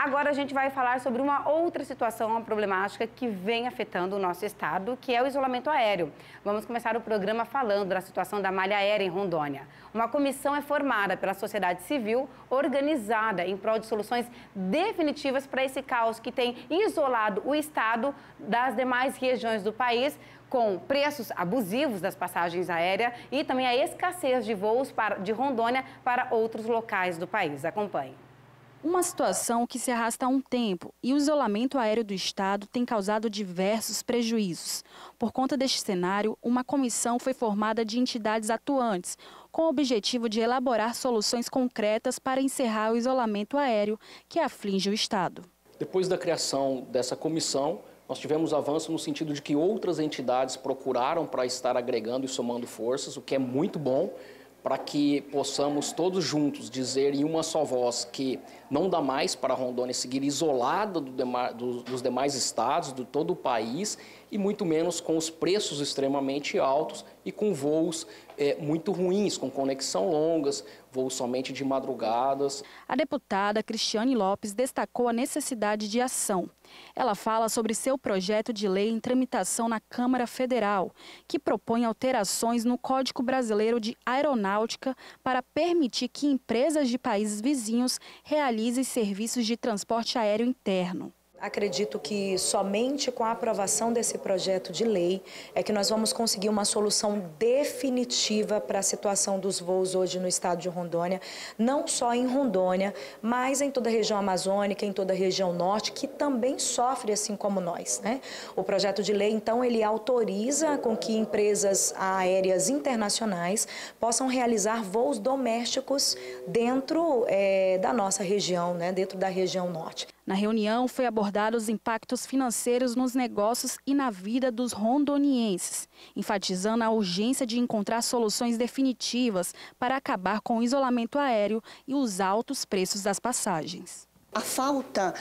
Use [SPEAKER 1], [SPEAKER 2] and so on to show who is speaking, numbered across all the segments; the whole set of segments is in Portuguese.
[SPEAKER 1] Agora a gente vai falar sobre uma outra situação, uma problemática que vem afetando o nosso estado, que é o isolamento aéreo. Vamos começar o programa falando da situação da malha aérea em Rondônia. Uma comissão é formada pela sociedade civil, organizada em prol de soluções definitivas para esse caos que tem isolado o estado das demais regiões do país, com preços abusivos das passagens aéreas e também a escassez de voos de Rondônia para outros locais do país. Acompanhe.
[SPEAKER 2] Uma situação que se arrasta há um tempo e o isolamento aéreo do estado tem causado diversos prejuízos. Por conta deste cenário, uma comissão foi formada de entidades atuantes, com o objetivo de elaborar soluções concretas para encerrar o isolamento aéreo que aflige o estado.
[SPEAKER 3] Depois da criação dessa comissão, nós tivemos avanço no sentido de que outras entidades procuraram para estar agregando e somando forças, o que é muito bom, para que possamos todos juntos dizer em uma só voz que não dá mais para Rondônia seguir isolada dos demais estados, de todo o país, e muito menos com os preços extremamente altos e com voos muito ruins, com conexão longas, voos somente de madrugadas.
[SPEAKER 2] A deputada Cristiane Lopes destacou a necessidade de ação. Ela fala sobre seu projeto de lei em tramitação na Câmara Federal, que propõe alterações no Código Brasileiro de Aeronáutica para permitir que empresas de países vizinhos realizem serviços de transporte aéreo interno.
[SPEAKER 4] Acredito que somente com a aprovação desse projeto de lei é que nós vamos conseguir uma solução definitiva para a situação dos voos hoje no estado de Rondônia, não só em Rondônia, mas em toda a região amazônica, em toda a região norte, que também sofre assim como nós, né? O projeto de lei, então, ele autoriza com que empresas aéreas internacionais possam realizar voos domésticos dentro da nossa região, né? Dentro da região norte.
[SPEAKER 2] Na reunião, foi abordado os impactos financeiros nos negócios e na vida dos rondonienses, enfatizando a urgência de encontrar soluções definitivas para acabar com o isolamento aéreo e os altos preços das passagens.
[SPEAKER 5] A falta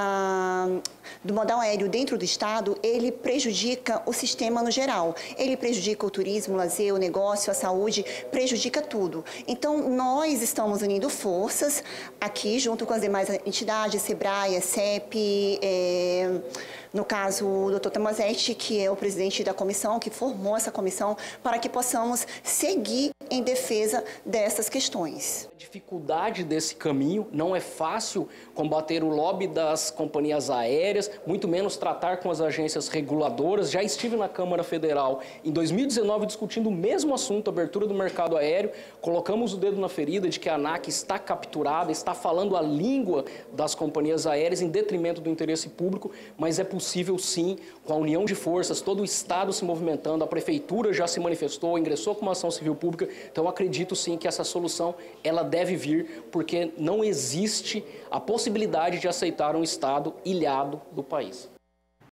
[SPEAKER 5] do modal aéreo dentro do estado, ele prejudica o sistema no geral. Ele prejudica o turismo, o lazer, o negócio, a saúde, prejudica tudo. Então, nós estamos unindo forças aqui, junto com as demais entidades, SEBRAE, CEP, no caso, o Dr. Tomazetti, que é o presidente da comissão, que formou essa comissão, para que possamos seguir em defesa dessas questões.
[SPEAKER 3] A dificuldade desse caminho, não é fácil combater o lobby das companhias aéreas, muito menos tratar com as agências reguladoras. Já estive na Câmara Federal em 2019 discutindo o mesmo assunto, abertura do mercado aéreo. Colocamos o dedo na ferida de que a ANAC está capturada, está falando a língua das companhias aéreas em detrimento do interesse público, mas é possível sim, com a união de forças, todo o estado se movimentando, a prefeitura já se manifestou, ingressou com uma ação civil pública. Então acredito sim que essa solução ela deve vir, porque não existe a possibilidade de aceitar um estado ilhado do país.